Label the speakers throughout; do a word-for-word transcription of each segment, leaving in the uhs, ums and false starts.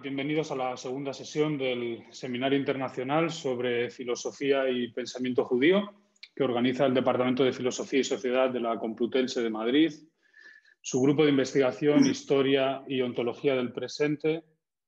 Speaker 1: bienvenidos a la segunda sesión del Seminario Internacional sobre Filosofía y Pensamiento Judío, que organiza el Departamento de Filosofía y Sociedad de la Complutense de Madrid, su grupo de investigación, Historia y Ontología del Presente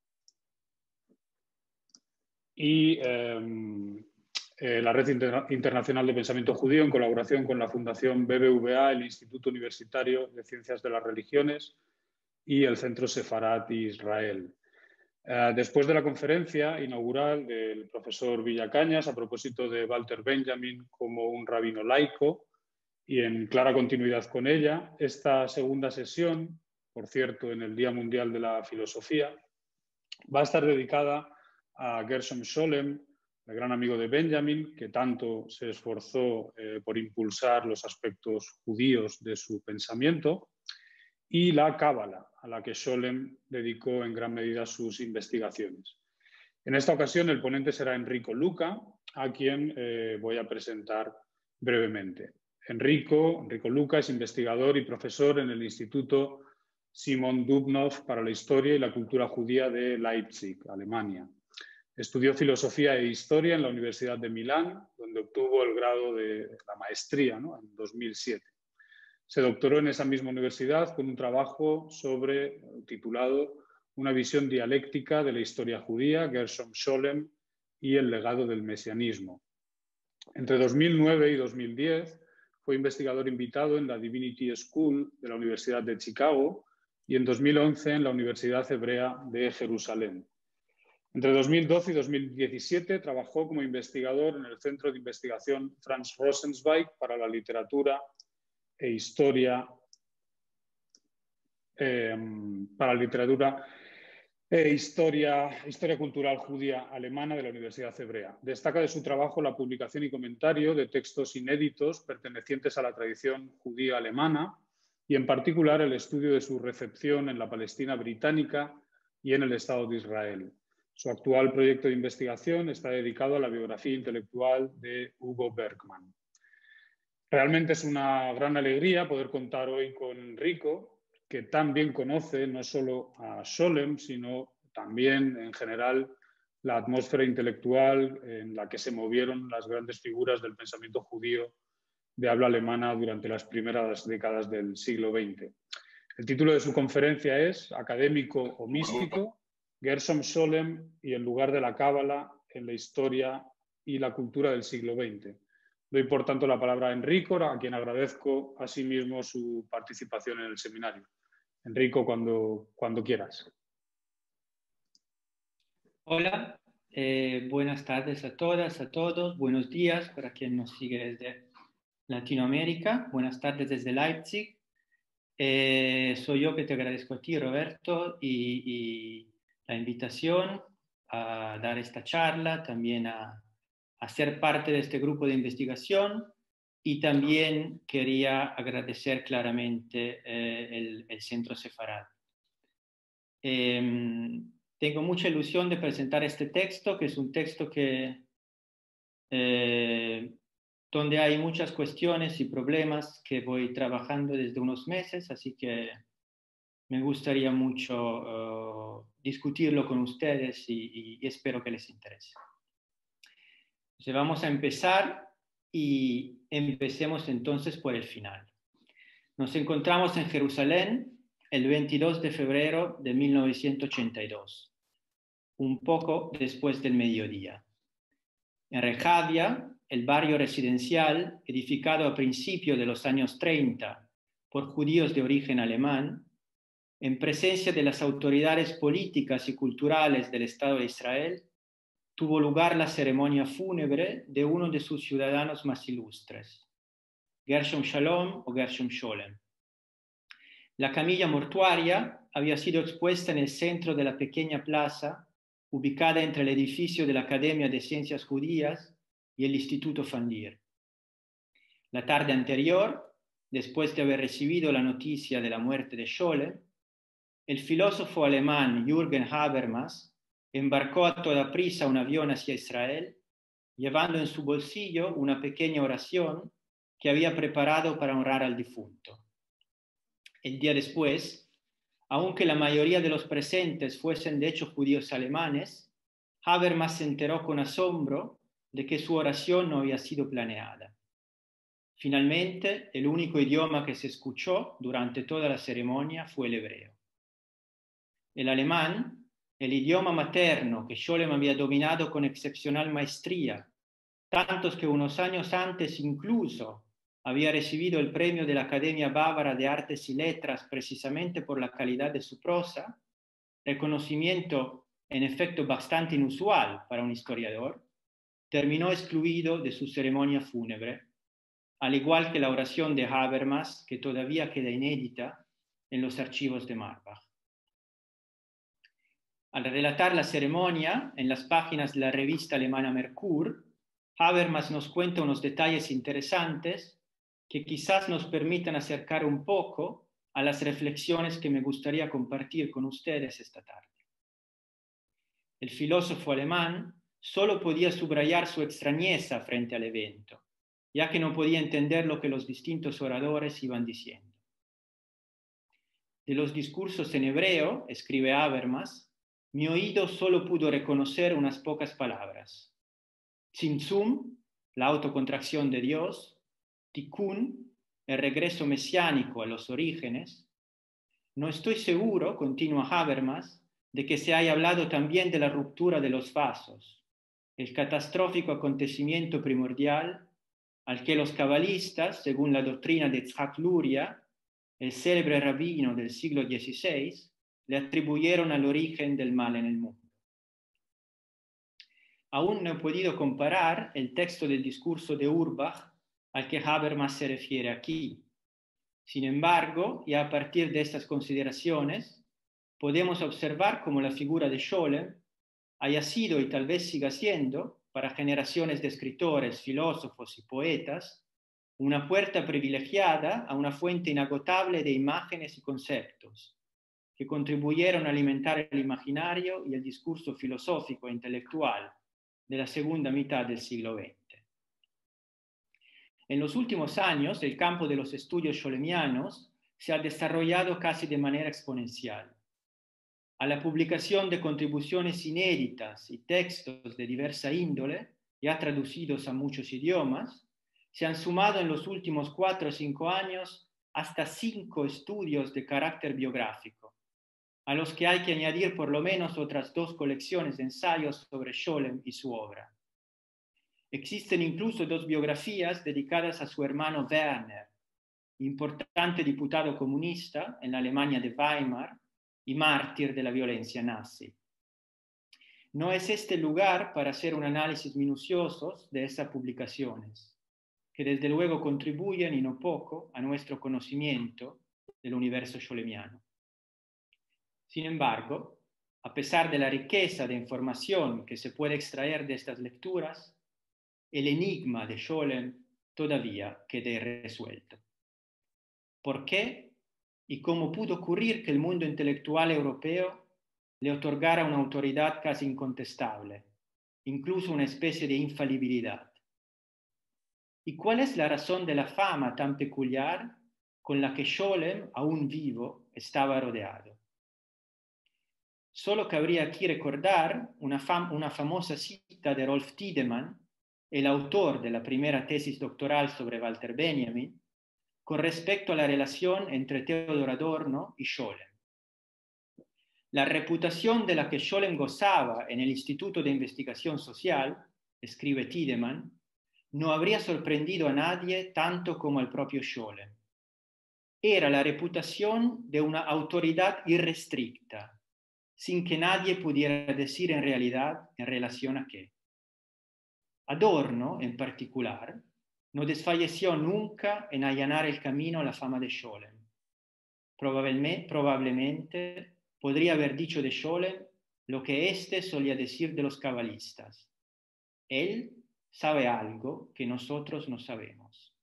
Speaker 1: y eh, eh, la Red Inter- Internacional de Pensamiento Judío, en colaboración con la Fundación B B V A, el Instituto Universitario de Ciencias de las Religiones y el Centro Sefarat Israel. Uh, después de la conferencia inaugural del profesor Villacañas a propósito de Walter Benjamin como un rabino laico y en clara continuidad con ella, esta segunda sesión, por cierto, en el Día Mundial de la Filosofía, va a estar dedicada a Gershom Scholem, el gran amigo de Benjamin, que tanto se esforzó eh, por impulsar los aspectos judíos de su pensamiento, y la Cábala, a la que Scholem dedicó en gran medida sus investigaciones. En esta ocasión el ponente será Enrico Luca, a quien eh, voy a presentar brevemente. Enrico, Enrico Luca es investigador y profesor en el Instituto Simon Dubnow para la Historia y la Cultura Judía de Leipzig, Alemania. Estudió Filosofía e Historia en la Universidad de Milán, donde obtuvo el grado de la maestría, ¿no?, en dos mil siete. Se doctoró en esa misma universidad con un trabajo sobre, titulado Una visión dialéctica de la historia judía, Gershom Scholem y el legado del mesianismo. Entre dos mil nueve y dos mil diez fue investigador invitado en la Divinity School de la Universidad de Chicago y en dos mil once en la Universidad Hebrea de Jerusalén. Entre dos mil doce y dos mil diecisiete trabajó como investigador en el Centro de Investigación Franz Rosenzweig para la literatura e historia eh, para la literatura e historia, historia cultural judía alemana de la Universidad Hebrea. Destaca de su trabajo la publicación y comentario de textos inéditos pertenecientes a la tradición judía alemana y en particular el estudio de su recepción en la Palestina británica y en el Estado de Israel. Su actual proyecto de investigación está dedicado a la biografía intelectual de Hugo Bergman. Realmente es una gran alegría poder contar hoy con Enrico, que tan bien conoce no solo a Scholem, sino también en general la atmósfera intelectual en la que se movieron las grandes figuras del pensamiento judío de habla alemana durante las primeras décadas del siglo veinte. El título de su conferencia es Académico o místico, Gershom Scholem y el lugar de la Cábala en la historia y la cultura del siglo veinte. Doy, por tanto, la palabra a Enrico, a quien agradezco asimismo su participación en el seminario. Enrico, cuando, cuando quieras.
Speaker 2: Hola, eh, buenas tardes a todas, a todos. Buenos días para quien nos sigue desde Latinoamérica. Buenas tardes desde Leipzig. Eh, soy yo que te agradezco a ti, Roberto, y, y la invitación a dar esta charla, también a a ser parte de este grupo de investigación, y también quería agradecer claramente eh, el, el Centro Sefarat. Eh, tengo mucha ilusión de presentar este texto, que es un texto que, eh, donde hay muchas cuestiones y problemas que voy trabajando desde unos meses, así que me gustaría mucho uh, discutirlo con ustedes y, y, y espero que les interese. Entonces vamos a empezar y empecemos entonces por el final. Nos encontramos en Jerusalén el veintidós de febrero de mil novecientos ochenta y dos, un poco después del mediodía. En Rejadia, el barrio residencial, edificado a principios de los años treinta por judíos de origen alemán, en presencia de las autoridades políticas y culturales del Estado de Israel, tuvo lugar la ceremonia fúnebre de uno de sus ciudadanos más ilustres, Gershom Shalom o Gershom Scholem. La camilla mortuaria había sido expuesta en el centro de la pequeña plaza, ubicada entre el edificio de la Academia de Ciencias Judías y el Instituto Fandir. La tarde anterior, después de haber recibido la noticia de la muerte de Scholem, el filósofo alemán Jürgen Habermas embarcó a toda prisa un avión hacia Israel, llevando en su bolsillo una pequeña oración que había preparado para honrar al difunto. El día después, Aunque la mayoría de los presentes fuesen de hecho judíos alemanes, Habermas se enteró con asombro de que su oración no había sido planeada. Finalmente, el único idioma que se escuchó durante toda la ceremonia fue el hebreo. El alemán, el idioma materno que Scholem había dominado con excepcional maestría, tantos que unos años antes incluso había recibido el premio de la Academia Bávara de Artes y Letras precisamente por la calidad de su prosa, reconocimiento en efecto bastante inusual para un historiador, terminó excluido de su ceremonia fúnebre, al igual que la oración de Habermas, que todavía queda inédita en los archivos de Marbach. Al relatar la ceremonia en las páginas de la revista alemana Merkur, Habermas nos cuenta unos detalles interesantes que quizás nos permitan acercar un poco a las reflexiones que me gustaría compartir con ustedes esta tarde. El filósofo alemán solo podía subrayar su extrañeza frente al evento, ya que no podía entender lo que los distintos oradores iban diciendo. De los discursos en hebreo, escribe Habermas, mi oído solo pudo reconocer unas pocas palabras. Tzimtzum, la autocontracción de Dios, Tikkun, el regreso mesiánico a los orígenes. No estoy seguro, continúa Habermas, de que se haya hablado también de la ruptura de los vasos, el catastrófico acontecimiento primordial al que los cabalistas, según la doctrina de Yitzhak Luria, el célebre rabino del siglo dieciséis, le atribuyeron al origen del mal en el mundo. Aún no he podido comparar el texto del discurso de Urbach al que Habermas se refiere aquí. Sin embargo, y a partir de estas consideraciones, podemos observar cómo la figura de Scholem haya sido y tal vez siga siendo, para generaciones de escritores, filósofos y poetas, una puerta privilegiada a una fuente inagotable de imágenes y conceptos que contribuyeron a alimentar el imaginario y el discurso filosófico e intelectual de la segunda mitad del siglo veinte. En los últimos años, el campo de los estudios scholemianos se ha desarrollado casi de manera exponencial. A la publicación de contribuciones inéditas y textos de diversa índole, ya traducidos a muchos idiomas, se han sumado en los últimos cuatro o cinco años hasta cinco estudios de carácter biográfico, a los que hay que añadir por lo menos otras dos colecciones de ensayos sobre Scholem y su obra. Existen incluso dos biografías dedicadas a su hermano Werner, importante diputado comunista en la Alemania de Weimar y mártir de la violencia nazi. No es este el lugar para hacer un análisis minucioso de esas publicaciones, que desde luego contribuyen y no poco a nuestro conocimiento del universo scholemiano. Sin embargo, a pesar de la riqueza de información que se puede extraer de estas lecturas, el enigma de Scholem todavía queda irresuelto. ¿Por qué y cómo pudo ocurrir que el mundo intelectual europeo le otorgara una autoridad casi incontestable, incluso una especie de infalibilidad? ¿Y cuál es la razón de la fama tan peculiar con la que Scholem, aún vivo, estaba rodeado? Solo cabría aquí recordar una, fam- una famosa cita de Rolf Tiedemann, el autor de la primera tesis doctoral sobre Walter Benjamin, con respecto a la relación entre Theodor Adorno y Scholem. La reputación de la que Scholem gozaba en el Instituto de Investigación Social, escribe Tiedemann, no habría sorprendido a nadie tanto como al propio Scholem. Era la reputación de una autoridad irrestricta, sin que nadie pudiera decir en realidad en relación a qué. Adorno, en particular, no desfalleció nunca en allanar el camino a la fama de Scholem. Probablemente, probablemente podría haber dicho de Scholem lo que éste solía decir de los cabalistas. Él sabe algo que nosotros no sabemos.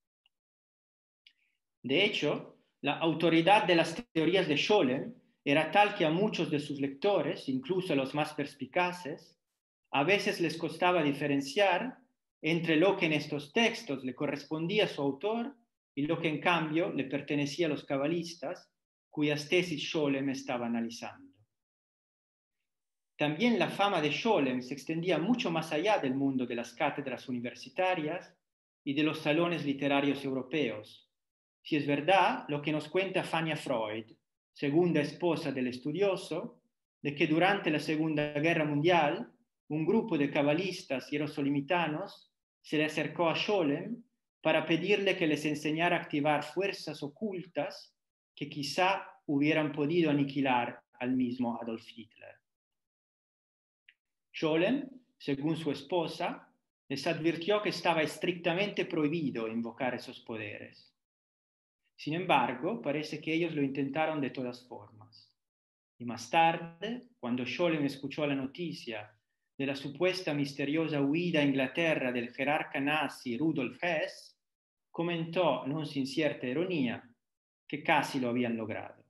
Speaker 2: De hecho, la autoridad de las teorías de Scholem era tal que a muchos de sus lectores, incluso a los más perspicaces, a veces les costaba diferenciar entre lo que en estos textos le correspondía a su autor y lo que en cambio le pertenecía a los cabalistas, cuyas tesis Scholem estaba analizando. También la fama de Scholem se extendía mucho más allá del mundo de las cátedras universitarias y de los salones literarios europeos. Si es verdad lo que nos cuenta Fania Freud, segunda esposa del estudioso, de que durante la Segunda Guerra Mundial un grupo de cabalistas hierosolimitanos se le acercó a Scholem para pedirle que les enseñara a activar fuerzas ocultas que quizá hubieran podido aniquilar al mismo Adolf Hitler. Scholem, según su esposa, les advirtió que estaba estrictamente prohibido invocar esos poderes. Sin embargo, parece que ellos lo intentaron de todas formas. Y más tarde, cuando Scholem escuchó la noticia de la supuesta misteriosa huida a Inglaterra del jerarca nazi Rudolf Hess, comentó, non sin cierta ironía, que casi lo habían logrado.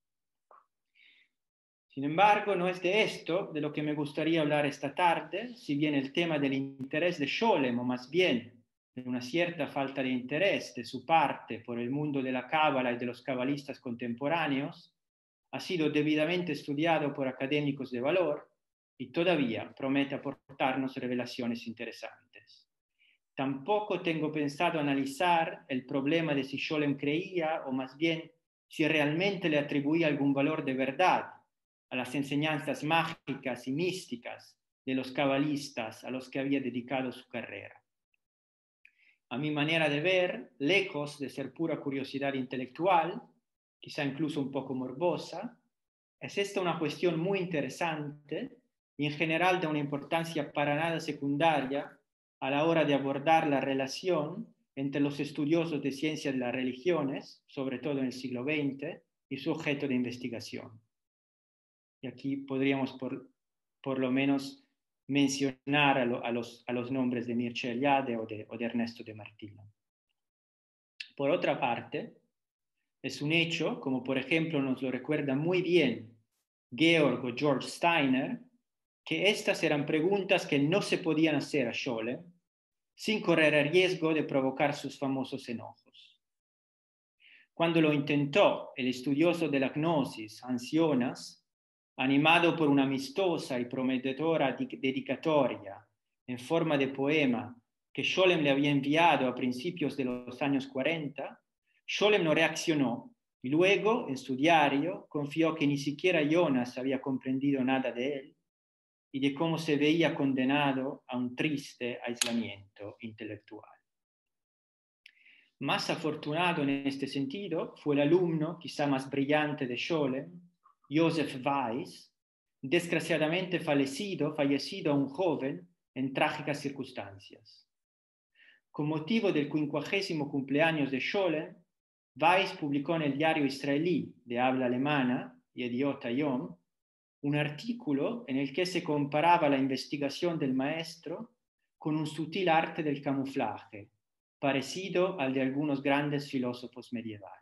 Speaker 2: Sin embargo, no es de esto de lo que me gustaría hablar esta tarde, si bien el tema del interés de Scholem, o más bien de una cierta falta de interés de su parte por el mundo de la cábala y de los cabalistas contemporáneos, ha sido debidamente estudiado por académicos de valor y todavía promete aportarnos revelaciones interesantes. Tampoco tengo pensado analizar el problema de si Scholem creía, o más bien si realmente le atribuía algún valor de verdad a las enseñanzas mágicas y místicas de los cabalistas a los que había dedicado su carrera. A mi manera de ver, lejos de ser pura curiosidad intelectual, quizá incluso un poco morbosa, es esta una cuestión muy interesante y en general de una importancia para nada secundaria a la hora de abordar la relación entre los estudiosos de ciencias de las religiones, sobre todo en el siglo veinte, y su objeto de investigación. Y aquí podríamos por, por lo menos mencionar a, lo, a, los, a los nombres de Mircea Eliade o de, o de Ernesto de Martino. Por otra parte, es un hecho, como por ejemplo nos lo recuerda muy bien Georg o George Steiner, que estas eran preguntas que no se podían hacer a Scholem sin correr el riesgo de provocar sus famosos enojos. Cuando lo intentó el estudioso de la gnosis, Hans Jonas, animado por una amistosa y prometedora dedicatoria en forma de poema que Scholem le había enviado a principios de los años cuarenta, Scholem no reaccionó y luego, en su diario, confió que ni siquiera Jonas había comprendido nada de él y de cómo se veía condenado a un triste aislamiento intelectual. Más afortunado en este sentido fue el alumno, quizá más brillante de Scholem, Joseph Weiss, desgraciadamente fallecido, fallecido aún joven en trágicas circunstancias. Con motivo del quincuagésimo cumpleaños de Scholem, Weiss publicó en el diario israelí de habla alemana, Yediot Hayom, un artículo en el que se comparaba la investigación del maestro con un sutil arte del camuflaje, parecido al de algunos grandes filósofos medievales.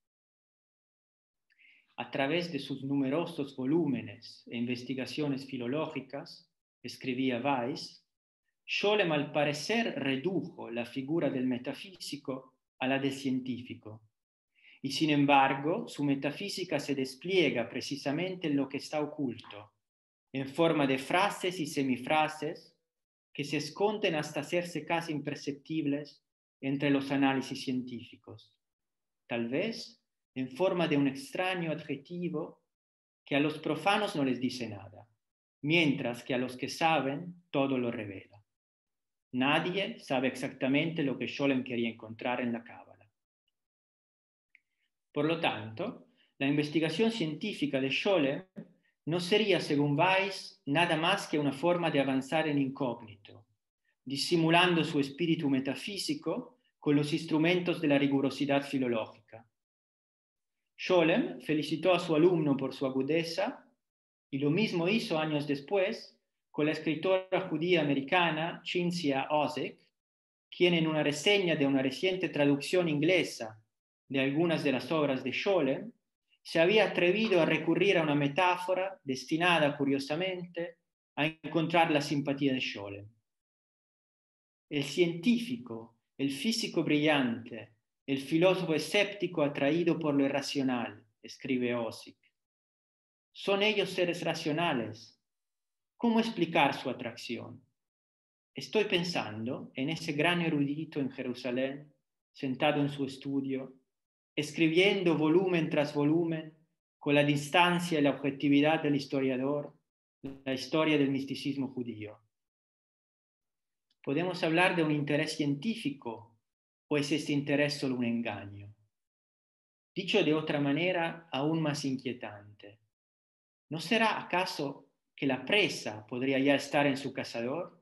Speaker 2: A través de sus numerosos volúmenes e investigaciones filológicas, escribía Weiss, Scholem al parecer redujo la figura del metafísico a la del científico, y sin embargo su metafísica se despliega precisamente en lo que está oculto, en forma de frases y semifrases que se esconden hasta hacerse casi imperceptibles entre los análisis científicos, tal vez en forma de un extraño adjetivo que a los profanos no les dice nada, mientras que a los que saben todo lo revela. Nadie sabe exactamente lo que Scholem quería encontrar en la cábala. Por lo tanto, la investigación científica de Scholem no sería, según Weiss, nada más que una forma de avanzar en incógnito, disimulando su espíritu metafísico con los instrumentos de la rigurosidad filológica. Scholem felicitó a su alumno por su agudeza y lo mismo hizo años después con la escritora judía americana Cinzia Osek, quien en una reseña de una reciente traducción inglesa de algunas de las obras de Scholem se había atrevido a recurrir a una metáfora destinada, curiosamente, a encontrar la simpatía de Scholem. El científico, el físico brillante, el filósofo escéptico atraído por lo irracional, escribe Ossip. ¿Son ellos seres racionales? ¿Cómo explicar su atracción? Estoy pensando en ese gran erudito en Jerusalén, sentado en su estudio, escribiendo volumen tras volumen, con la distancia y la objetividad del historiador, la historia del misticismo judío. ¿Podemos hablar de un interés científico o es este interés solo un engaño? Dicho de otra manera, aún más inquietante, ¿no será acaso que la presa podría ya estar en su cazador?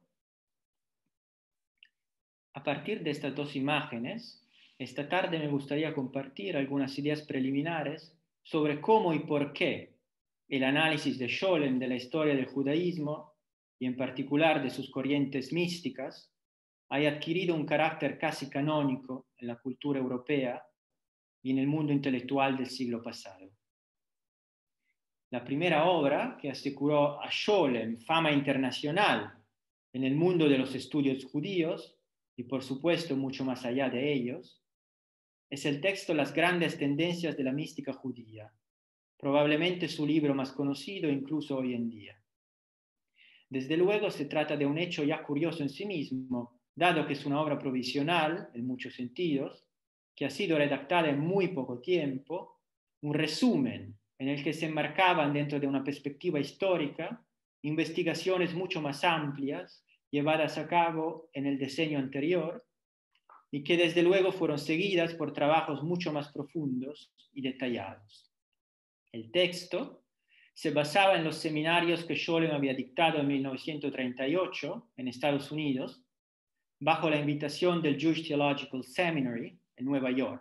Speaker 2: A partir de estas dos imágenes, esta tarde me gustaría compartir algunas ideas preliminares sobre cómo y por qué el análisis de Scholem de la historia del judaísmo, y en particular de sus corrientes místicas, haya adquirido un carácter casi canónico en la cultura europea y en el mundo intelectual del siglo pasado. La primera obra que aseguró a Scholem fama internacional en el mundo de los estudios judíos, y por supuesto mucho más allá de ellos, es el texto Las grandes tendencias de la mística judía, probablemente su libro más conocido incluso hoy en día. Desde luego se trata de un hecho ya curioso en sí mismo, dado que es una obra provisional, en muchos sentidos, que ha sido redactada en muy poco tiempo, un resumen en el que se enmarcaban dentro de una perspectiva histórica investigaciones mucho más amplias llevadas a cabo en el diseño anterior y que desde luego fueron seguidas por trabajos mucho más profundos y detallados. El texto se basaba en los seminarios que Scholem había dictado en mil novecientos treinta y ocho en Estados Unidos, bajo la invitación del Jewish Theological Seminary en Nueva York.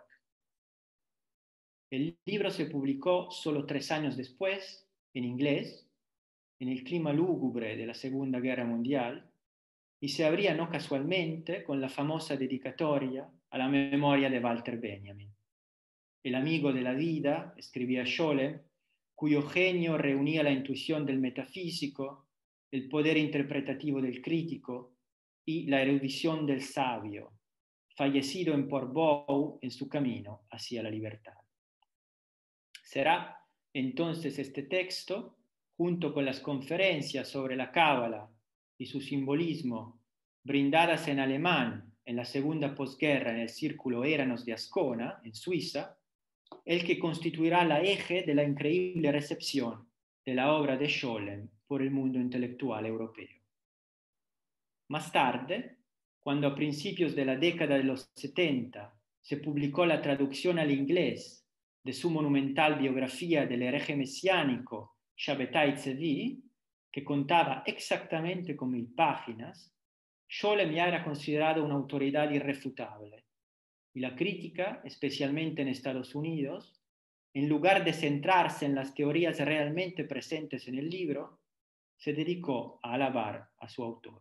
Speaker 2: El libro se publicó solo tres años después, en inglés, en el clima lúgubre de la Segunda Guerra Mundial, y se abría no casualmente con la famosa dedicatoria a la memoria de Walter Benjamin. El amigo de la vida, escribía Scholem, cuyo genio reunía la intuición del metafísico, el poder interpretativo del crítico y la erudición del sabio, fallecido en Portbou en su camino hacia la libertad. Será entonces este texto, junto con las conferencias sobre la Cábala y su simbolismo, brindadas en alemán en la segunda posguerra en el Círculo Eranos de Ascona, en Suiza, el que constituirá la eje de la increíble recepción de la obra de Scholem por el mundo intelectual europeo. Más tarde, cuando a principios de la década de los setenta se publicó la traducción al inglés de su monumental biografía del hereje mesiánico Shabbatai Tzvi, que contaba exactamente con mil páginas, Scholem ya era considerado una autoridad irrefutable. Y la crítica, especialmente en Estados Unidos, en lugar de centrarse en las teorías realmente presentes en el libro, se dedicó a alabar a su autor.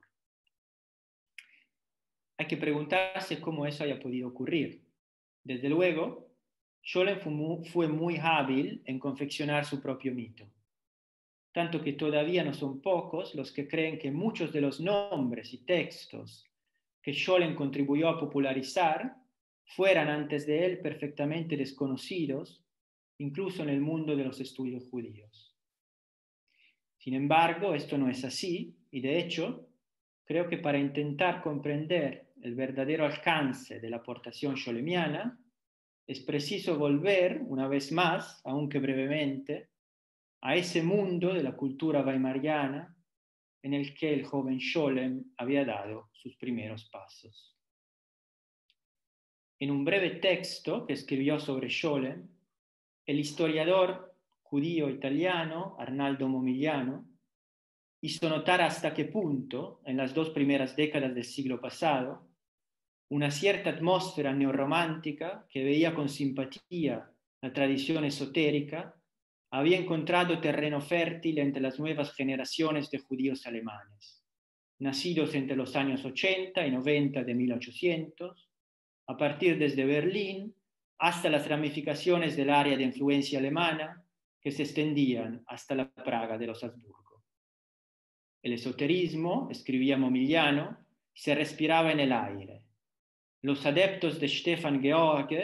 Speaker 2: Hay que preguntarse cómo eso haya podido ocurrir. Desde luego, Scholem fue muy hábil en confeccionar su propio mito, tanto que todavía no son pocos los que creen que muchos de los nombres y textos que Scholem contribuyó a popularizar fueran antes de él perfectamente desconocidos, incluso en el mundo de los estudios judíos. Sin embargo, esto no es así, y de hecho, creo que para intentar comprender el verdadero alcance de la aportación scholemiana, es preciso volver, una vez más, aunque brevemente, a ese mundo de la cultura weimariana en el que el joven Scholem había dado sus primeros pasos. En un breve texto que escribió sobre Scholem, el historiador judío italiano Arnaldo Momigliano hizo notar hasta qué punto, en las dos primeras décadas del siglo pasado, una cierta atmósfera neorromántica que veía con simpatía la tradición esotérica había encontrado terreno fértil entre las nuevas generaciones de judíos alemanes, nacidos entre los años ochenta y noventa de mil ochocientos, a partir desde Berlín hasta las ramificaciones del área de influencia alemana que se extendían hasta la Praga de los Habsburgo. El esoterismo, escribía Momigliano, se respiraba en el aire. Los adeptos de Stefan George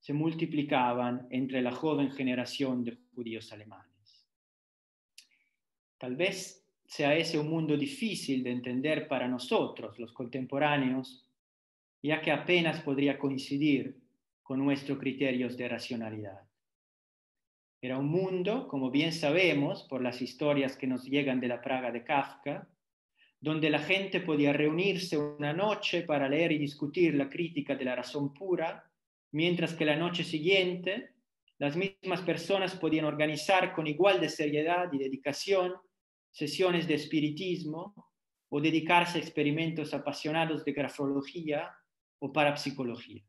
Speaker 2: se multiplicaban entre la joven generación de judíos alemanes. Tal vez sea ese un mundo difícil de entender para nosotros, los contemporáneos, ya que apenas podría coincidir con nuestros criterios de racionalidad. Era un mundo, como bien sabemos por las historias que nos llegan de la Praga de Kafka, donde la gente podía reunirse una noche para leer y discutir la crítica de la razón pura, mientras que la noche siguiente las mismas personas podían organizar con igual de seriedad y dedicación sesiones de espiritismo o dedicarse a experimentos apasionados de grafología o parapsicología.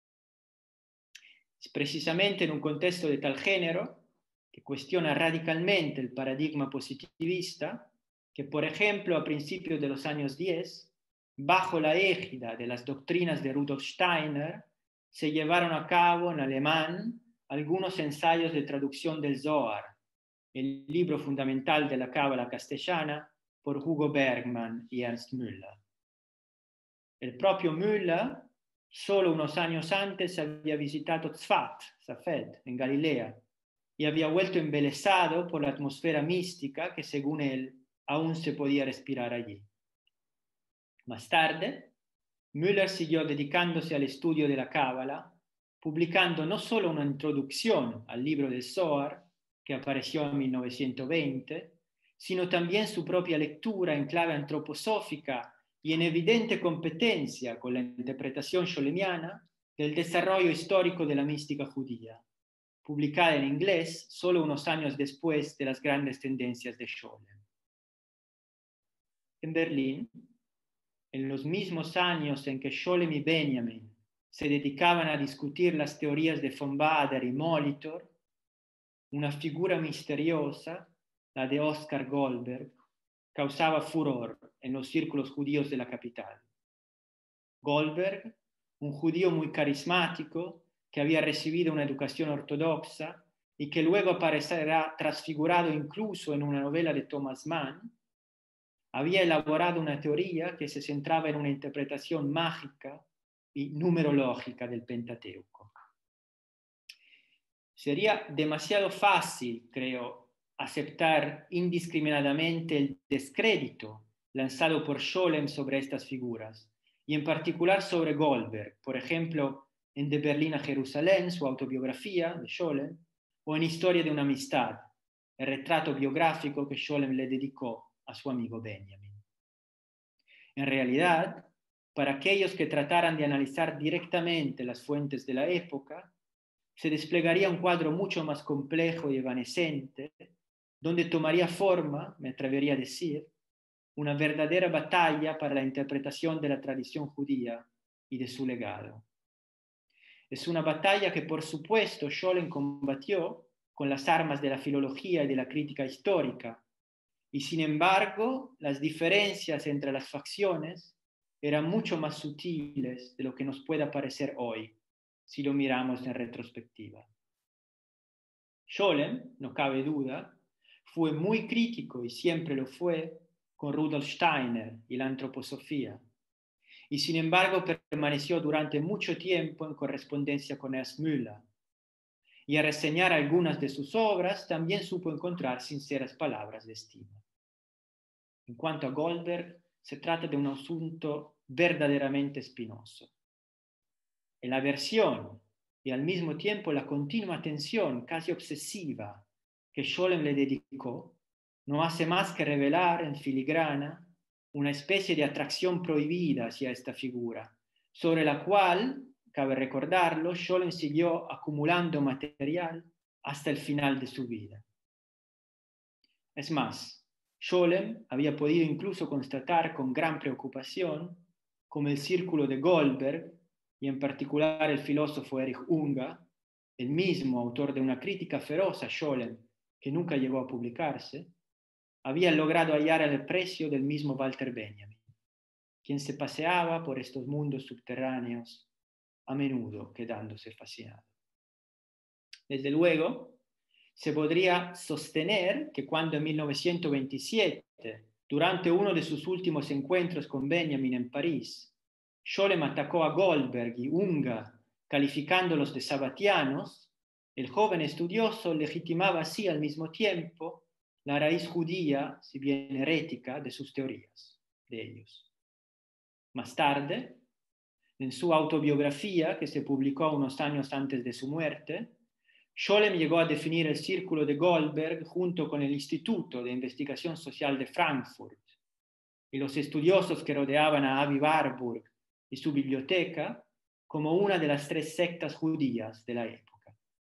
Speaker 2: Es precisamente en un contexto de tal género, que cuestiona radicalmente el paradigma positivista, que por ejemplo a principios de los años diez, bajo la égida de las doctrinas de Rudolf Steiner, se llevaron a cabo en alemán algunos ensayos de traducción del Zohar, el libro fundamental de la cábala castellana, por Hugo Bergman y Ernst Müller. El propio Müller, solo unos años antes, había visitado Tzfat, Safed, en Galilea, y había vuelto embelesado por la atmósfera mística que, según él, aún se podía respirar allí. Más tarde, Müller siguió dedicándose al estudio de la cábala, publicando no solo una introducción al libro del Zohar, que apareció en mil novecientos veinte, sino también su propia lectura en clave antroposófica y en evidente competencia con la interpretación scholemiana del desarrollo histórico de la mística judía, publicada en inglés solo unos años después de las grandes tendencias de Scholem. En Berlín, en los mismos años en que Scholem y Benjamin se dedicaban a discutir las teorías de von Baader y Molitor, una figura misteriosa, la de Oskar Goldberg, causaba furor en los círculos judíos de la capital. Goldberg, un judío muy carismático, que había recibido una educación ortodoxa y que luego aparecerá transfigurado incluso en una novela de Thomas Mann, había elaborado una teoría que se centraba en una interpretación mágica y numerológica del Pentateuco. Sería demasiado fácil, creo, aceptar indiscriminadamente el descrédito lanzado por Scholem sobre estas figuras, y en particular sobre Goldberg, por ejemplo, en De Berlín a Jerusalén, su autobiografía de Scholem, o en Historia de una amistad, el retrato biográfico que Scholem le dedicó a su amigo Benjamin. En realidad, para aquellos que trataran de analizar directamente las fuentes de la época, se desplegaría un cuadro mucho más complejo y evanescente, donde tomaría forma, me atrevería a decir, una verdadera batalla para la interpretación de la tradición judía y de su legado. Es una batalla que, por supuesto, Scholem combatió con las armas de la filología y de la crítica histórica, y sin embargo, las diferencias entre las facciones eran mucho más sutiles de lo que nos pueda parecer hoy, si lo miramos en retrospectiva. Scholem, no cabe duda, fue muy crítico y siempre lo fue con Rudolf Steiner y la antroposofía, y sin embargo permaneció durante mucho tiempo en correspondencia con Ernst Müller, y a reseñar algunas de sus obras también supo encontrar sinceras palabras de estima. En cuanto a Goldberg, se trata de un asunto verdaderamente espinoso. En la versión y al mismo tiempo la continua atención casi obsesiva que Scholem le dedicó no hace más que revelar en filigrana una especie de atracción prohibida hacia esta figura, sobre la cual, cabe recordarlo, Scholem siguió acumulando material hasta el final de su vida. Es más, Scholem había podido incluso constatar con gran preocupación cómo el círculo de Goldberg, y en particular el filósofo Erich Unger, el mismo autor de una crítica feroz a Scholem que nunca llegó a publicarse, había logrado hallar el precio del mismo Walter Benjamin, quien se paseaba por estos mundos subterráneos, a menudo quedándose fascinado. Desde luego, se podría sostener que cuando en mil novecientos veintisiete, durante uno de sus últimos encuentros con Benjamin en París, Scholem atacó a Goldberg y Unger Calificándolos de sabatianos, el joven estudioso legitimaba así al mismo tiempo la raíz judía, si bien herética, de sus teorías, de ellos. Más tarde, en su autobiografía, que se publicó unos años antes de su muerte, Scholem llegó a definir el círculo de Goldberg junto con el Instituto de Investigación Social de Frankfurt y los estudiosos que rodeaban a Avi Warburg y su biblioteca como una de las tres sectas judías de la época.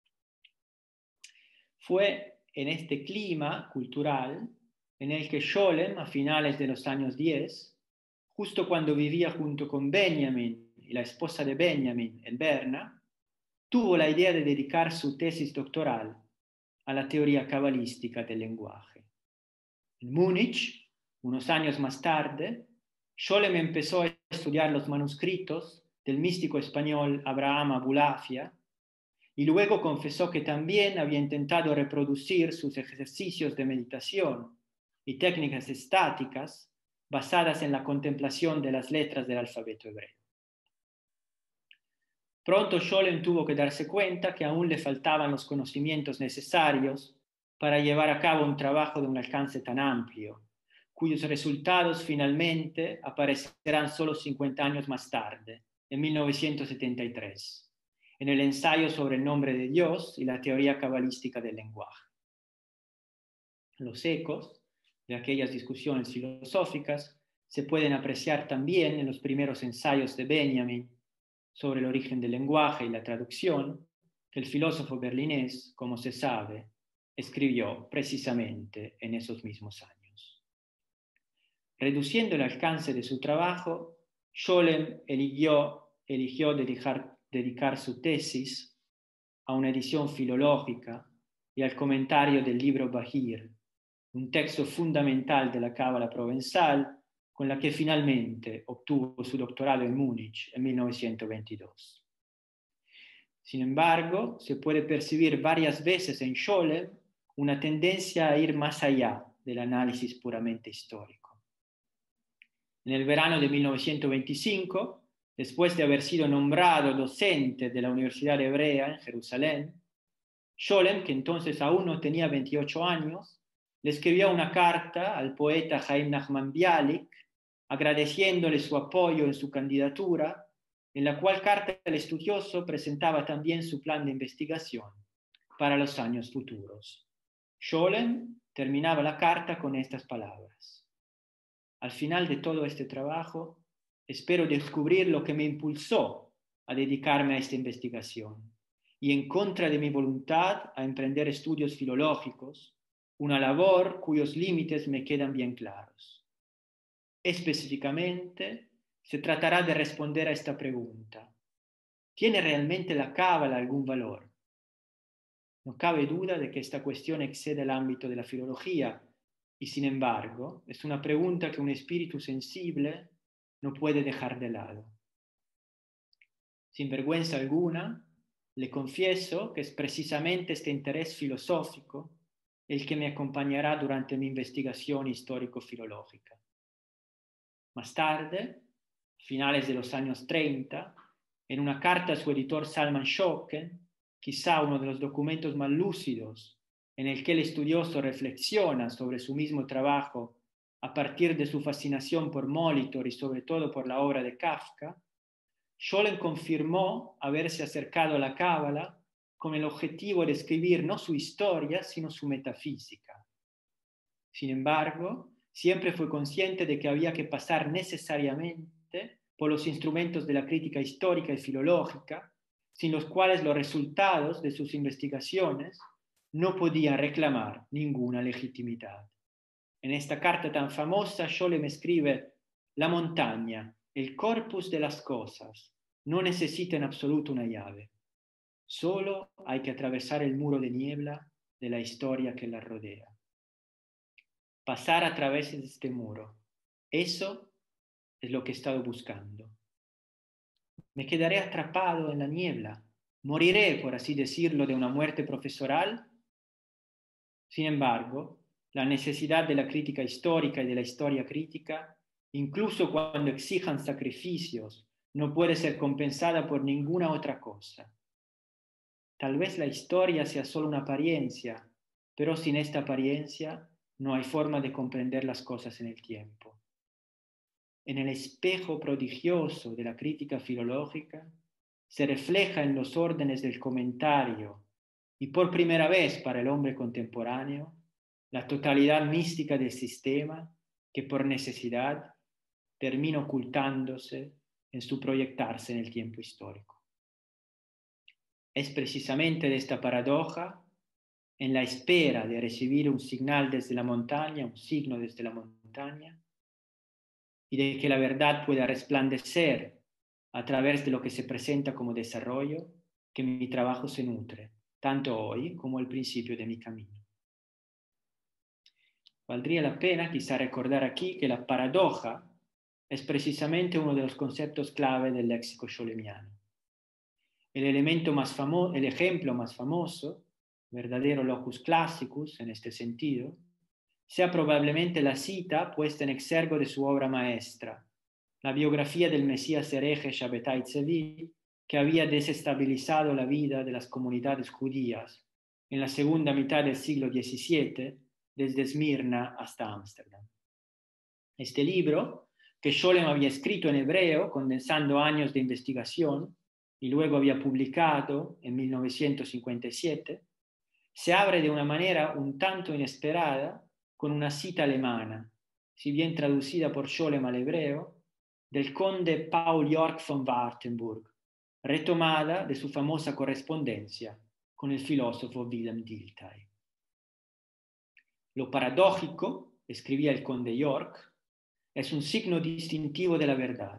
Speaker 2: Fue en este clima cultural en el que Scholem, a finales de los años diez, justo cuando vivía junto con Benjamin y la esposa de Benjamin en Berna, tuvo la idea de dedicar su tesis doctoral a la teoría cabalística del lenguaje. En Múnich, unos años más tarde, Scholem empezó a estudiar los manuscritos del místico español Abraham Abulafia y luego confesó que también había intentado reproducir sus ejercicios de meditación y técnicas estáticas basadas en la contemplación de las letras del alfabeto hebreo. Pronto Scholem tuvo que darse cuenta que aún le faltaban los conocimientos necesarios para llevar a cabo un trabajo de un alcance tan amplio, cuyos resultados finalmente aparecerán solo cincuenta años más tarde, en mil novecientos setenta y tres, en el ensayo sobre el nombre de Dios y la teoría cabalística del lenguaje. Los ecos de aquellas discusiones filosóficas se pueden apreciar también en los primeros ensayos de Benjamin sobre el origen del lenguaje y la traducción, que el filósofo berlinés, como se sabe, escribió precisamente en esos mismos años. Reduciendo el alcance de su trabajo, Scholem eligió, eligió dedicar, dedicar su tesis a una edición filológica y al comentario del libro Bahir, un texto fundamental de la Cábala provenzal, con la que finalmente obtuvo su doctorado en Múnich en mil novecientos veintidós. Sin embargo, se puede percibir varias veces en Scholem una tendencia a ir más allá del análisis puramente histórico. En el verano de mil novecientos veinticinco, después de haber sido nombrado docente de la Universidad Hebrea en Jerusalén, Scholem, que entonces aún no tenía veintiocho años, le escribió una carta al poeta Chaim Nachman Bialik, agradeciéndole su apoyo en su candidatura, en la cual carta el estudioso presentaba también su plan de investigación para los años futuros. Scholem terminaba la carta con estas palabras: al final de todo este trabajo, espero descubrir lo que me impulsó a dedicarme a esta investigación y, en contra de mi voluntad, a emprender estudios filológicos, una labor cuyos límites me quedan bien claros. Específicamente, se tratará de responder a esta pregunta: ¿tiene realmente la cábala algún valor? No cabe duda de que esta cuestión excede el ámbito de la filología y, sin embargo, es una pregunta que un espíritu sensible no puede dejar de lado. Sin vergüenza alguna, le confieso que es precisamente este interés filosófico el que me acompañará durante mi investigación histórico-filológica. Más tarde, a finales de los años treinta, en una carta a su editor Salman Shoken, quizá uno de los documentos más lúcidos en el que el estudioso reflexiona sobre su mismo trabajo a partir de su fascinación por Molitor y sobre todo por la obra de Kafka, Scholem confirmó haberse acercado a la cábala con el objetivo de escribir no su historia, sino su metafísica. Sin embargo, siempre fue consciente de que había que pasar necesariamente por los instrumentos de la crítica histórica y filológica, sin los cuales los resultados de sus investigaciones no podían reclamar ninguna legitimidad. En esta carta tan famosa, Scholem escribe: la montaña, el corpus de las cosas, no necesita en absoluto una llave. Solo hay que atravesar el muro de niebla de la historia que la rodea. Pasar a través de este muro, eso es lo que he estado buscando. Me quedaré atrapado en la niebla, moriré, por así decirlo, de una muerte profesoral. Sin embargo, la necesidad de la crítica histórica y de la historia crítica, incluso cuando exijan sacrificios no puede ser compensada por ninguna otra cosa. Tal vez la historia sea solo una apariencia, pero sin esta apariencia no hay forma de comprender las cosas en el tiempo. En el espejo prodigioso de la crítica filológica se refleja en los órdenes del comentario y por primera vez para el hombre contemporáneo la totalidad mística del sistema que por necesidad termina ocultándose en su proyectarse en el tiempo histórico. Es precisamente de esta paradoja, en la espera de recibir un señal desde la montaña, un signo desde la montaña, y de que la verdad pueda resplandecer a través de lo que se presenta como desarrollo, que mi trabajo se nutre, tanto hoy como al principio de mi camino. Valdría la pena quizá recordar aquí que la paradoja es precisamente uno de los conceptos clave del léxico scholemiano. El, elemento más famo- el ejemplo más famoso, verdadero locus classicus en este sentido, sea probablemente la cita puesta en exergo de su obra maestra, la biografía del Mesías hereje Shabbatai Tzvi, que había desestabilizado la vida de las comunidades judías en la segunda mitad del siglo diecisiete, desde Esmirna hasta Ámsterdam. Este libro, que Scholem había escrito en hebreo, condensando años de investigación, y luego había publicado en mil novecientos cincuenta y siete, se abre de una manera un tanto inesperada con una cita alemana, si bien traducida por Scholem al hebreo, del conde Paul York von Wartenburg, retomada de su famosa correspondencia con el filósofo Wilhelm Dilthey. Lo paradójico, escribía el conde York, es un signo distintivo de la verdad.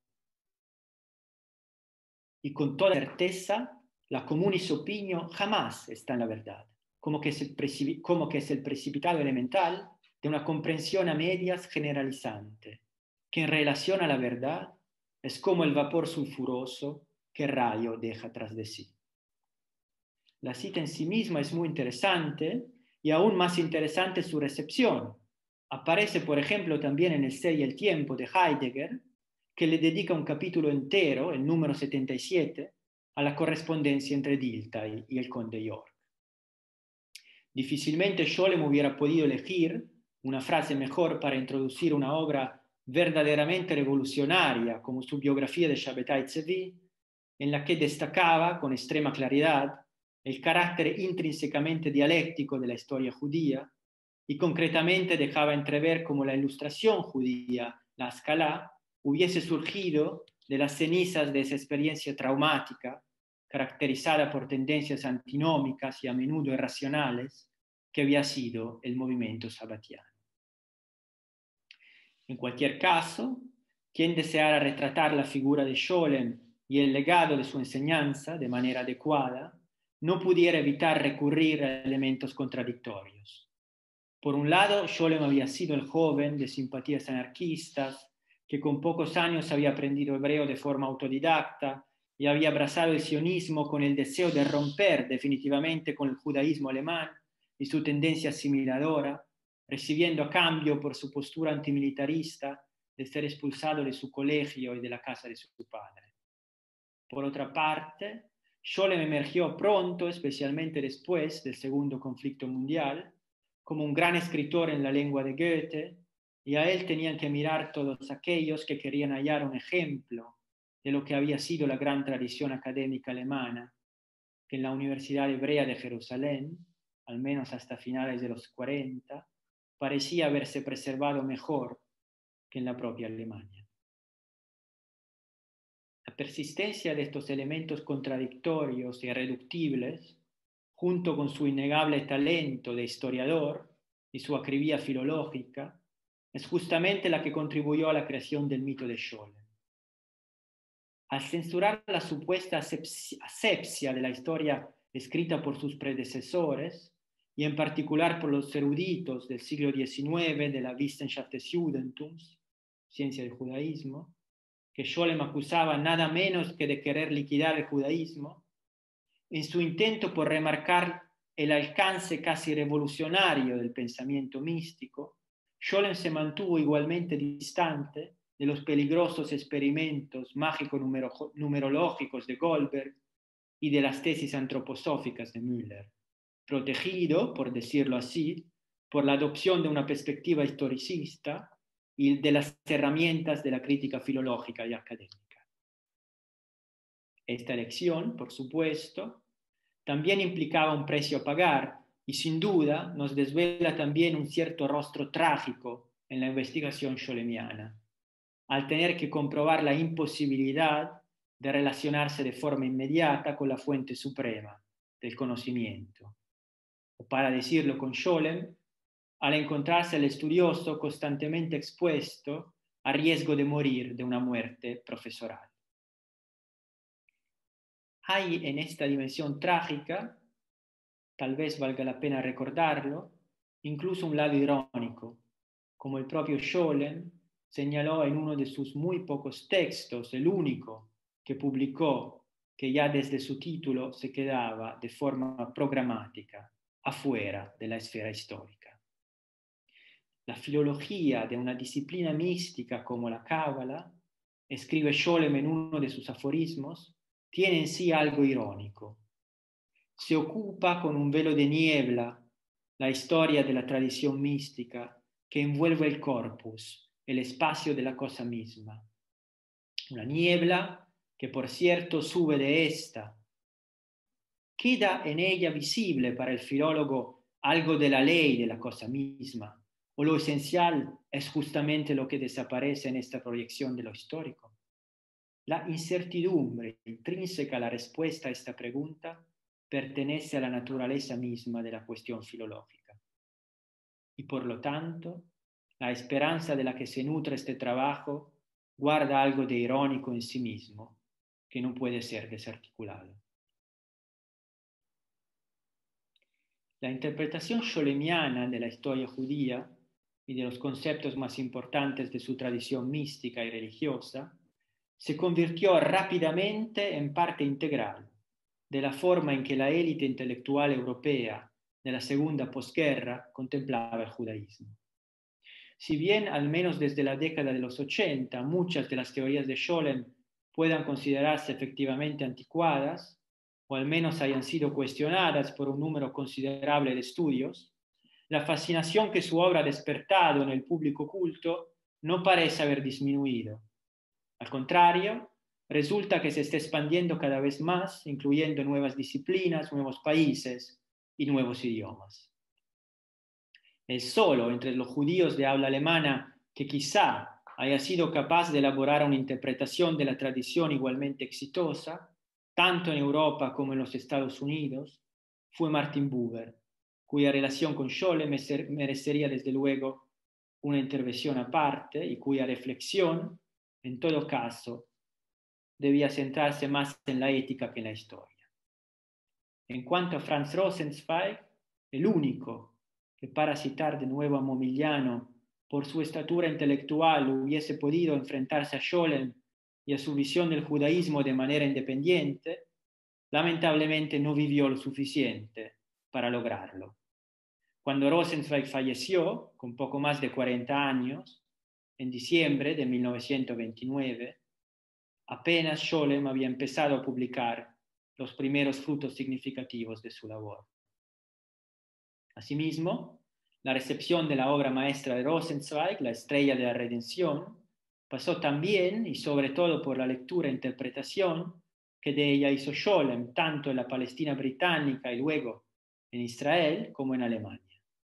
Speaker 2: Y con toda certeza, la comunis opinio jamás está en la verdad, como que es el, precipi- como que es el precipitado elemental de una comprensión a medias generalizante, que en relación a la verdad es como el vapor sulfuroso que el rayo deja tras de sí. La cita en sí misma es muy interesante y aún más interesante su recepción. Aparece, por ejemplo, también en el Ser y el Tiempo de Heidegger, que le dedica un capítulo entero, el número setenta y siete, a la correspondencia entre Dilthey y el conde York. Difícilmente Scholem hubiera podido elegir una frase mejor para introducir una obra verdaderamente revolucionaria como su biografía de Shabbatai Tzvi, en la que destacaba con extrema claridad el carácter intrínsecamente dialéctico de la historia judía y concretamente dejaba entrever cómo la ilustración judía, la Haskalah, hubiese surgido de las cenizas de esa experiencia traumática, caracterizada por tendencias antinómicas y a menudo irracionales, que había sido el movimiento sabbatiano. En cualquier caso, quien deseara retratar la figura de Scholem y el legado de su enseñanza de manera adecuada, no pudiera evitar recurrir a elementos contradictorios. Por un lado, Scholem había sido el joven de simpatías anarquistas que con pocos años había aprendido hebreo de forma autodidacta y había abrazado el sionismo con el deseo de romper definitivamente con el judaísmo alemán y su tendencia asimiladora, recibiendo a cambio por su postura antimilitarista de ser expulsado de su colegio y de la casa de su padre. Por otra parte, Scholem emergió pronto, especialmente después del Segundo Conflicto Mundial, como un gran escritor en la lengua de Goethe, y a él tenían que mirar todos aquellos que querían hallar un ejemplo de lo que había sido la gran tradición académica alemana, que en la Universidad Hebrea de Jerusalén, al menos hasta finales de los cuarenta, parecía haberse preservado mejor que en la propia Alemania. La persistencia de estos elementos contradictorios y irreductibles, junto con su innegable talento de historiador y su acribia filológica, es justamente la que contribuyó a la creación del mito de Scholem. Al censurar la supuesta asepsia de la historia escrita por sus predecesores, y en particular por los eruditos del siglo diecinueve de la Wissenschaft des Judentums, ciencia del judaísmo, que Scholem acusaba nada menos que de querer liquidar el judaísmo, en su intento por remarcar el alcance casi revolucionario del pensamiento místico, Scholem se mantuvo igualmente distante de los peligrosos experimentos mágico-numerológicos de Goldberg y de las tesis antroposóficas de Müller, protegido, por decirlo así, por la adopción de una perspectiva historicista y de las herramientas de la crítica filológica y académica. Esta elección, por supuesto, también implicaba un precio a pagar y sin duda nos desvela también un cierto rostro trágico en la investigación scholemiana, al tener que comprobar la imposibilidad de relacionarse de forma inmediata con la fuente suprema del conocimiento. O para decirlo con Scholem, al encontrarse el estudioso constantemente expuesto a riesgo de morir de una muerte profesoral. Hay en esta dimensión trágica, tal vez valga la pena recordarlo, incluso un lado irónico, como el propio Scholem señaló en uno de sus muy pocos textos, el único que publicó, que ya desde su título se quedaba de forma programática afuera de la esfera histórica. La filología de una disciplina mística como la Cábala, escribe Scholem en uno de sus aforismos, tiene en sí algo irónico. Se ocupa con un velo de niebla la historia de la tradición mística que envuelve el corpus, el espacio de la cosa misma. Una niebla que, por cierto, sube de esta. Queda en ella visible para el filólogo algo de la ley de la cosa misma, o lo esencial es justamente lo que desaparece en esta proyección de lo histórico. La incertidumbre intrínseca a la respuesta a esta pregunta pertenece a la naturaleza misma de la cuestión filológica. Y por lo tanto, la esperanza de la que se nutre este trabajo guarda algo de irónico en sí mismo, que no puede ser desarticulado. La interpretación scholemiana de la historia judía y de los conceptos más importantes de su tradición mística y religiosa se convirtió rápidamente en parte integral de la forma en que la élite intelectual europea de la segunda posguerra contemplaba el judaísmo. Si bien, al menos desde la década de los ochenta, muchas de las teorías de Scholem puedan considerarse efectivamente anticuadas, o al menos hayan sido cuestionadas por un número considerable de estudios, la fascinación que su obra ha despertado en el público culto no parece haber disminuido. Al contrario, resulta que se está expandiendo cada vez más, incluyendo nuevas disciplinas, nuevos países y nuevos idiomas. Es solo entre los judíos de habla alemana que quizá haya sido capaz de elaborar una interpretación de la tradición igualmente exitosa, tanto en Europa como en los Estados Unidos, fue Martin Buber, cuya relación con Scholem merecería desde luego una intervención aparte y cuya reflexión, en todo caso, debía centrarse más en la ética que en la historia. En cuanto a Franz Rosenzweig, el único que, para citar de nuevo a Momigliano, por su estatura intelectual hubiese podido enfrentarse a Scholem y a su visión del judaísmo de manera independiente, lamentablemente no vivió lo suficiente para lograrlo. Cuando Rosenzweig falleció, con poco más de cuarenta años, en diciembre de mil novecientos veintinueve, apenas Scholem había empezado a publicar los primeros frutos significativos de su labor. Asimismo, la recepción de la obra maestra de Rosenzweig, La estrella de la redención, pasó también y sobre todo por la lectura e interpretación que de ella hizo Scholem, tanto en la Palestina británica y luego en Israel como en Alemania.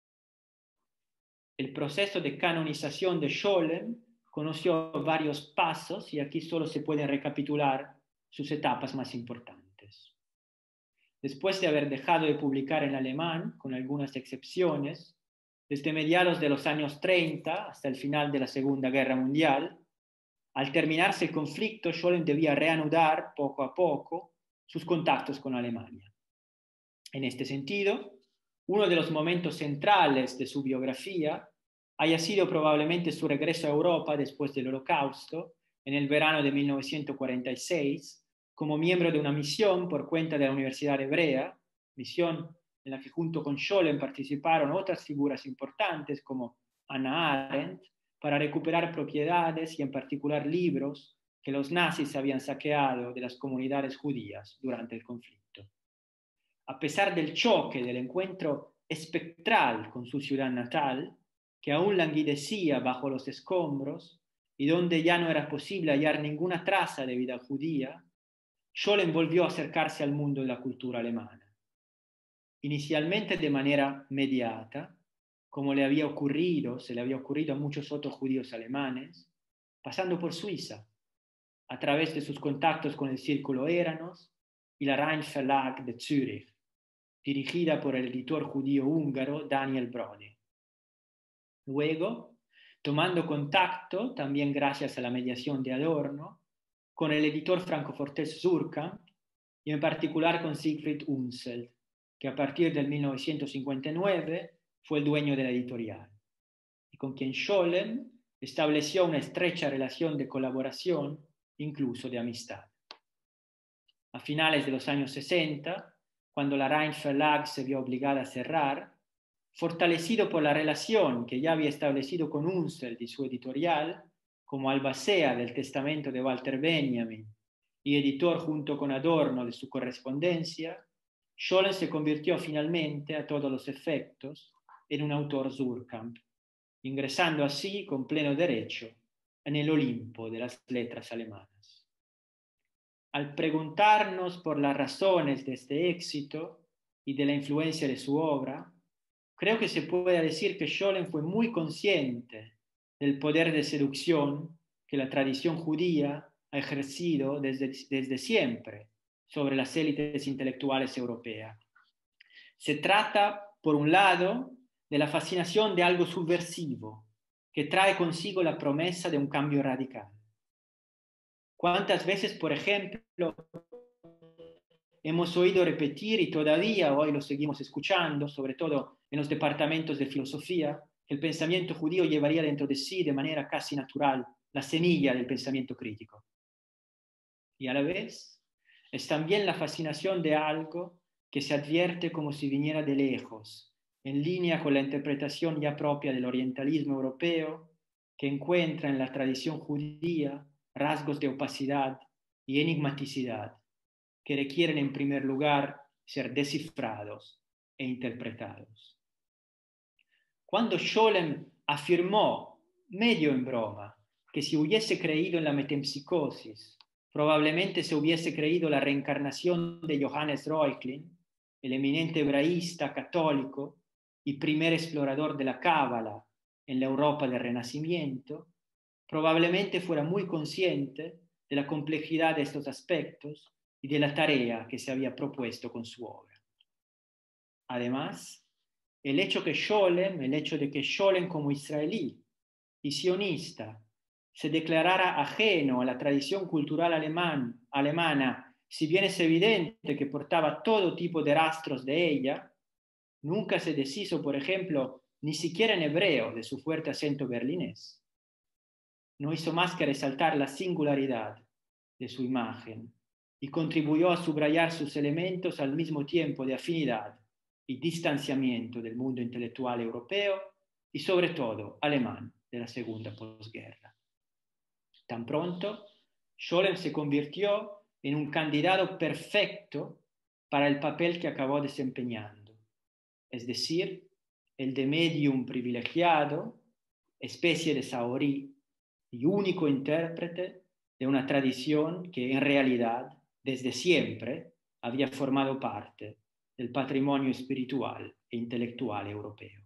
Speaker 2: El proceso de canonización de Scholem conoció varios pasos y aquí solo se pueden recapitular sus etapas más importantes. Después de haber dejado de publicar en alemán, con algunas excepciones, desde mediados de los años treinta hasta el final de la Segunda Guerra Mundial, al terminarse el conflicto, Scholem debía reanudar poco a poco sus contactos con Alemania. En este sentido, uno de los momentos centrales de su biografía haya sido probablemente su regreso a Europa después del Holocausto, en el verano de mil novecientos cuarenta y seis, como miembro de una misión por cuenta de la Universidad Hebrea, misión en la que junto con Scholem participaron otras figuras importantes como Hannah Arendt, para recuperar propiedades y en particular libros que los nazis habían saqueado de las comunidades judías durante el conflicto. A pesar del choque del encuentro espectral con su ciudad natal, que aún languidecía bajo los escombros y donde ya no era posible hallar ninguna traza de vida judía, Scholem volvió a acercarse al mundo de la cultura alemana. Inicialmente de manera mediata, como le había ocurrido, se le había ocurrido a muchos otros judíos alemanes, pasando por Suiza, a través de sus contactos con el Círculo Eranos y la Rhein Verlag de Zürich, dirigida por el editor judío húngaro Daniel Brode. Luego, tomando contacto, también gracias a la mediación de Adorno, con el editor francofortés Suhrkamp y en particular con Siegfried Unseld, que a partir del mil novecientos cincuenta y nueve fue el dueño de la editorial, y con quien Scholem estableció una estrecha relación de colaboración, incluso de amistad. A finales de los años sesenta, cuando la Rhein Verlag se vio obligada a cerrar, fortalecido por la relación que ya había establecido con Unseld y su editorial, como albacea del testamento de Walter Benjamin y editor junto con Adorno de su correspondencia, Scholem se convirtió finalmente, a todos los efectos, en un autor Suhrkamp, ingresando así con pleno derecho en el Olimpo de las letras alemanas. Al preguntarnos por las razones de este éxito y de la influencia de su obra, creo que se puede decir que Scholem fue muy consciente del poder de seducción que la tradición judía ha ejercido desde, desde siempre sobre las élites intelectuales europeas. Se trata, por un lado, de la fascinación de algo subversivo, que trae consigo la promesa de un cambio radical. ¿Cuántas veces, por ejemplo, hemos oído repetir, y todavía hoy lo seguimos escuchando, sobre todo en los departamentos de filosofía, que el pensamiento judío llevaría dentro de sí, de manera casi natural, la semilla del pensamiento crítico? Y a la vez, es también la fascinación de algo que se advierte como si viniera de lejos, en línea con la interpretación ya propia del orientalismo europeo, que encuentra en la tradición judía rasgos de opacidad y enigmaticidad, que requieren en primer lugar ser descifrados e interpretados. Cuando Scholem afirmó, medio en broma, que si hubiese creído en la metempsicosis, probablemente se hubiese creído la reencarnación de Johannes Reuchlin, el eminente hebraísta católico y primer explorador de la Cábala en la Europa del Renacimiento, probablemente fuera muy consciente de la complejidad de estos aspectos y de la tarea que se había propuesto con su obra. Además, el hecho que Scholem, el hecho de que Scholem como israelí y sionista se declarara ajeno a la tradición cultural alemán, alemana, si bien es evidente que portaba todo tipo de rastros de ella, nunca se deshizo, por ejemplo, ni siquiera en hebreo de su fuerte acento berlinés. No hizo más que resaltar la singularidad de su imagen y contribuyó a subrayar sus elementos al mismo tiempo de afinidad y distanciamiento del mundo intelectual europeo y sobre todo alemán de la segunda posguerra. Tan pronto, Scholem se convirtió en un candidato perfecto para el papel que acabó desempeñando, es decir, el de medium privilegiado, especie de saorí y único intérprete de una tradición que en realidad, desde siempre, había formado parte del patrimonio espiritual e intelectual europeo.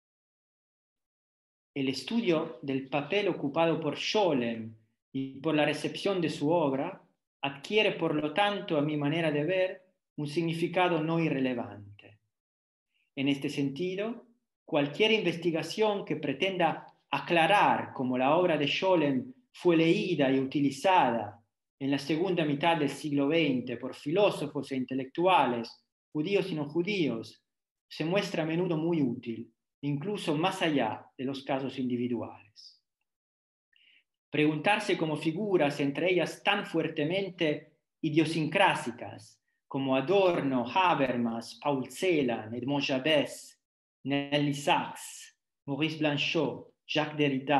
Speaker 2: El estudio del papel ocupado por Scholem y por la recepción de su obra adquiere, por lo tanto, a mi manera de ver, un significado no irrelevante. En este sentido, cualquier investigación que pretenda aclarar cómo la obra de Scholem fue leída y utilizada en la segunda mitad del siglo veinte por filósofos e intelectuales, judíos y no judíos, se muestra a menudo muy útil, incluso más allá de los casos individuales. Preguntarse cómo figuras, entre ellas tan fuertemente idiosincrásicas, como Adorno, Habermas, Paul Celan, Edmond Jabès, Nelly Sachs, Maurice Blanchot, Jacques Derrida,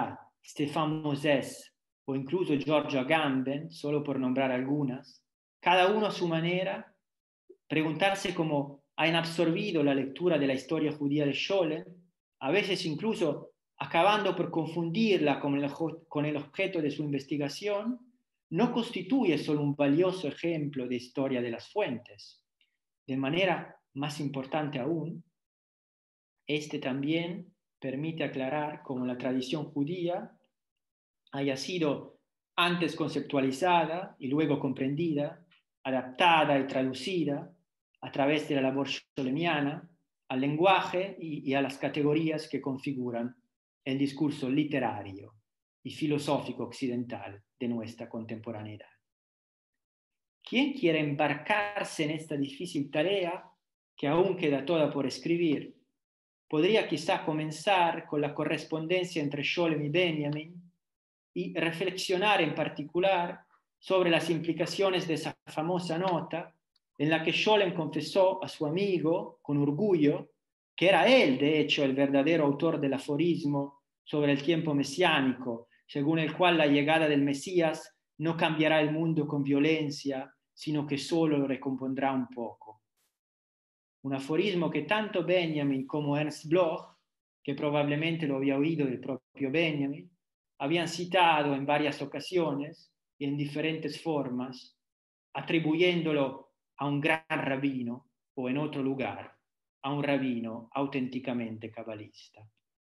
Speaker 2: Stefan Moses o incluso Giorgio Agamben, solo por nombrar algunas, cada uno a su manera, preguntarse cómo han absorbido la lectura de la historia judía de Scholem, a veces incluso acabando por confundirla con el, con el objeto de su investigación, no constituye solo un valioso ejemplo de historia de las fuentes. De manera más importante aún, este también permite aclarar cómo la tradición judía haya sido antes conceptualizada y luego comprendida, adaptada y traducida a través de la labor scholemiana al lenguaje y, y a las categorías que configuran el discurso literario y filosófico occidental de nuestra contemporaneidad. Quien quiere embarcarse en esta difícil tarea, que aún queda toda por escribir, podría quizá comenzar con la correspondencia entre Scholem y Benjamin y reflexionar en particular sobre las implicaciones de esa famosa nota en la que Scholem confesó a su amigo con orgullo que era él, de hecho, el verdadero autor del aforismo sobre el tiempo mesiánico, según el cual la llegada del Mesías no cambiará el mundo con violencia, sino que solo lo recompondrá un poco. Un aforismo que tanto Benjamin como Ernst Bloch, que probablemente lo había oído del propio Benjamin, habían citado en varias ocasiones y en diferentes formas, atribuyéndolo a un gran rabino o en otro lugar, a un rabino auténticamente cabalista.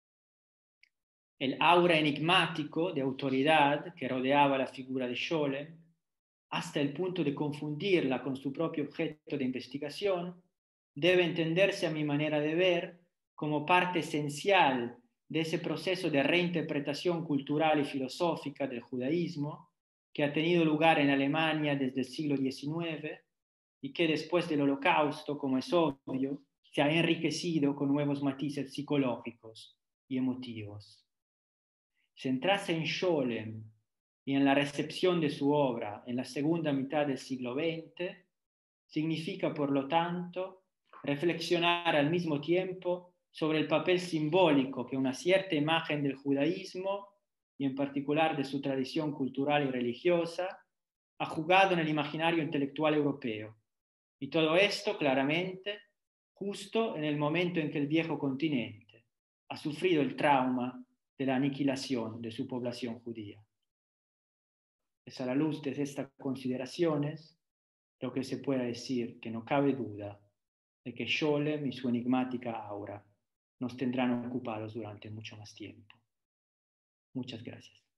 Speaker 2: El aura enigmático de autoridad que rodeaba la figura de Scholem, hasta el punto de confundirla con su propio objeto de investigación, debe entenderse a mi manera de ver como parte esencial de ese proceso de reinterpretación cultural y filosófica del judaísmo que ha tenido lugar en Alemania desde el siglo diecinueve y que después del Holocausto, como es obvio, se ha enriquecido con nuevos matices psicológicos y emotivos. Centrarse en Scholem y en la recepción de su obra en la segunda mitad del siglo veinte significa, por lo tanto, reflexionar al mismo tiempo sobre el papel simbólico que una cierta imagen del judaísmo, y en particular de su tradición cultural y religiosa, ha jugado en el imaginario intelectual europeo. Y todo esto, claramente, justo en el momento en que el viejo continente ha sufrido el trauma de la aniquilación de su población judía. Es a la luz de estas consideraciones lo que se puede decir que no cabe duda de que Scholem y su enigmática aura nos tendrán ocupados durante mucho más tiempo. Muchas gracias.